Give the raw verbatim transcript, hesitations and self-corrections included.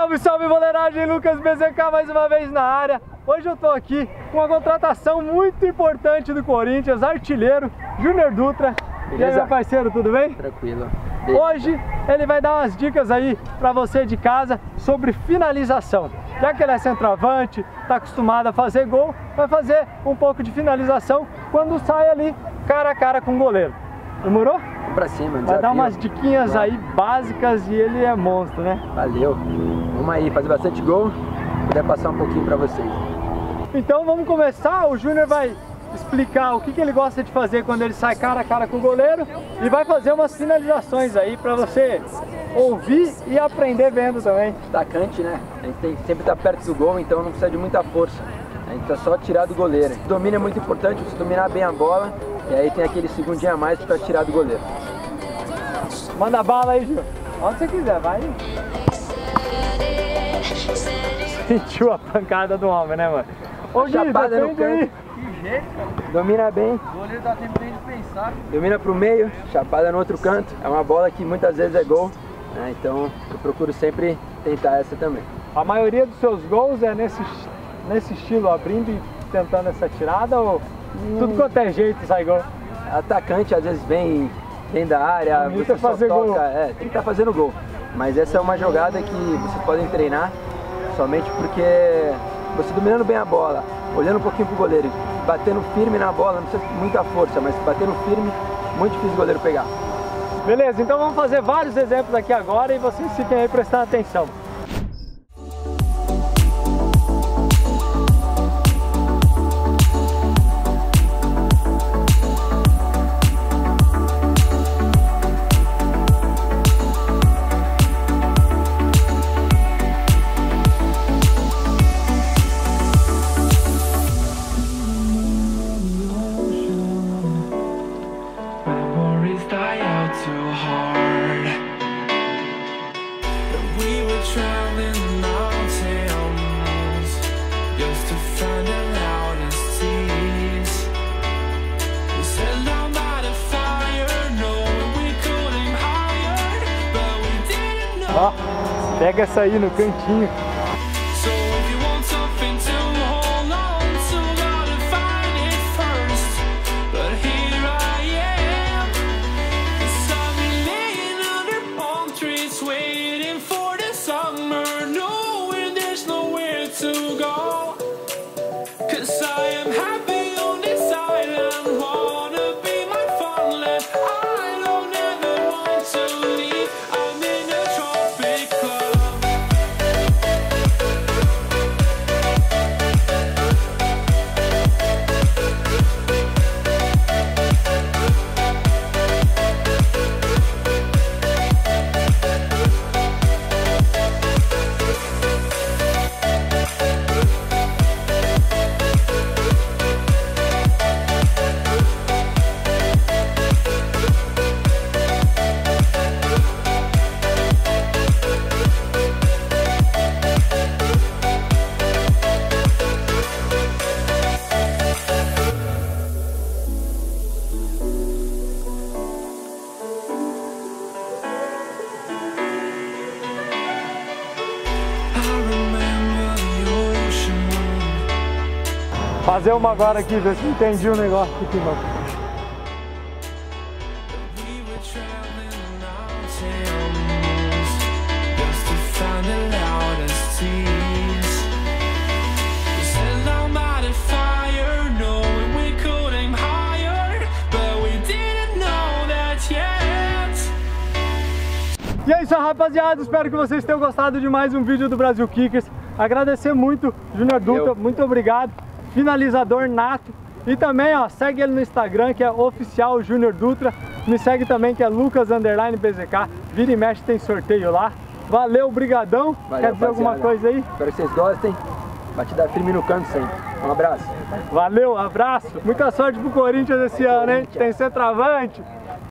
Salve, salve, boleiragem! Lucas B Z K mais uma vez na área. Hoje eu tô aqui com uma contratação muito importante do Corinthians, artilheiro, Júnior Dutra. Beleza. E aí, meu parceiro, tudo bem? Tranquilo. Hoje ele vai dar umas dicas aí pra você de casa sobre finalização. Já que ele é centroavante, tá acostumado a fazer gol, vai fazer um pouco de finalização quando sai ali cara a cara com o goleiro. Demorou? Vamos pra cima, desafio. Vai dar umas diquinhas Claro. aí básicas e ele é monstro, né? Valeu. Vamos aí, fazer bastante gol, poder passar um pouquinho pra vocês. Então vamos começar, o Júnior vai explicar o que, que ele gosta de fazer quando ele sai cara a cara com o goleiro e vai fazer umas finalizações aí pra você ouvir e aprender vendo também. Atacante, né? A gente tem que sempre estar perto do gol, então não precisa de muita força. A gente tá só tirar do goleiro. O domínio é muito importante, você dominar bem a bola e aí tem aquele segundinho a mais pra tirar do goleiro. Manda bala aí, Júnior. Onde você quiser, vai. Sentiu a pancada do homem, né, mano? Ô, Gui, chapada no aí. canto. Que jeito, cara. Domina bem. O goleiro dá tempo nem de pensar. Domina pro meio, chapada no outro canto. É uma bola que muitas vezes é gol, né? Então eu procuro sempre tentar essa também. A maioria dos seus gols é nesse, nesse estilo, abrindo e tentando essa tirada ou hum. tudo quanto é jeito sai gol? Atacante às vezes vem dentro da área, Bonito você é só fazer toca, gol. É, tem que estar fazendo gol. Mas essa é uma jogada que vocês podem treinar somente porque você dominando bem a bola, olhando um pouquinho pro goleiro, batendo firme na bola, não precisa de muita força, mas batendo firme, muito difícil o goleiro pegar. Beleza, então vamos fazer vários exemplos aqui agora e vocês fiquem aí prestando atenção. Ó, pega essa aí no cantinho. Fazer uma agora aqui, ver se entendi o negócio aqui, mano. E é isso, rapaziada, espero que vocês tenham gostado de mais um vídeo do Brasil Kickers. Agradecer muito, Júnior Dutra, muito obrigado. Finalizador nato. E também, ó, segue ele no Instagram, que é oficial Júnior Dutra. Me segue também, que é Lucas underline B Z K. Vira e mexe, tem sorteio lá. Valeu, brigadão. Valeu, quer dizer alguma coisa aí? Espero que vocês gostem. Batida firme no canto sempre. Um abraço. Valeu, abraço. Muita sorte pro Corinthians esse ano, hein? Tem centroavante.